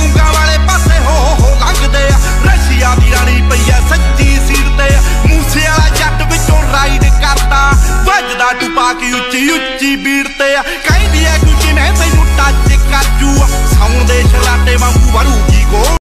ਗੂੰਗਾ ਵਾਲੇ ਪਾਸੇ ਹੋ ਲੰਘਦੇ ਆ ਰਸ਼ੀਆ ਦੀ ਰਾਣੀ ਪਈ ਆ ਸੱਚੀ ਸੀਟ ਤੇ ਮੂਸੇ ਵਾਲਾ ਜੱਟ ਵਿੱਚੋਂ ਰਾਈਡ ਕਰਦਾ ਵੱਜਦਾ ਟੁਪਾ ਕੇ ਉੱਚੀ ਉੱਚੀ ਬੀੜ ਤੇ ਕਹਿੰਦੀ